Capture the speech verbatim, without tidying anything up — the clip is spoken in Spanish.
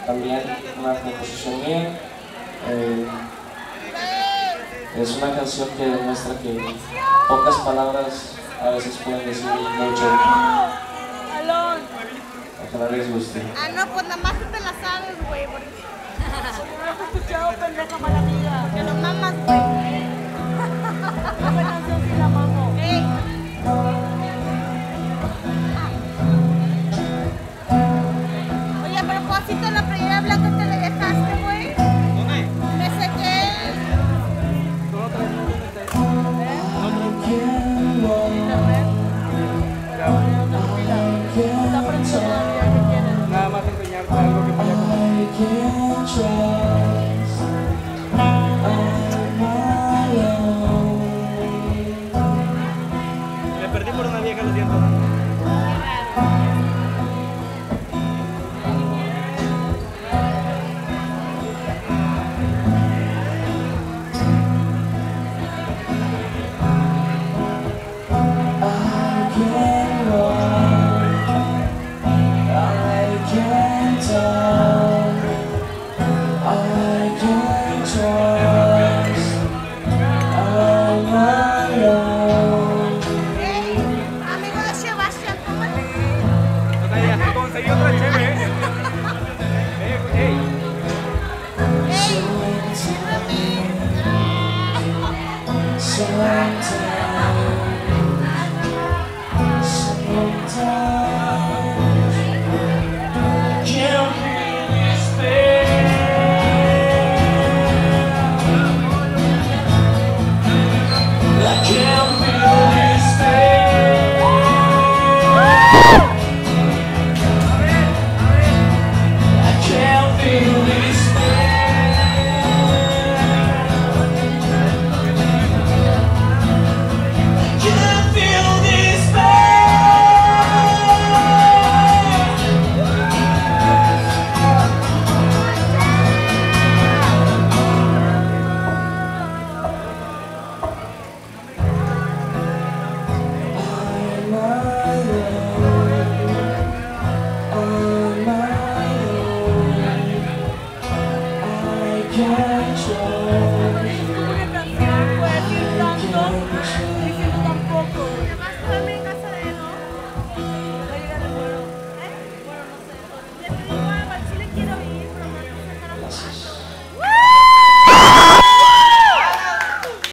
también una composición mía. Eh, es una canción que demuestra que pocas palabras a veces pueden decir mucho. Ojalá les guste. Ah, no, pues nada más tú te la sabes, güey, porque no has escuchado, pendeja mala amiga. Porque lo mamas, güey. Esa canción sí la mamo. Ey. Oye, a propósito, la playera blanca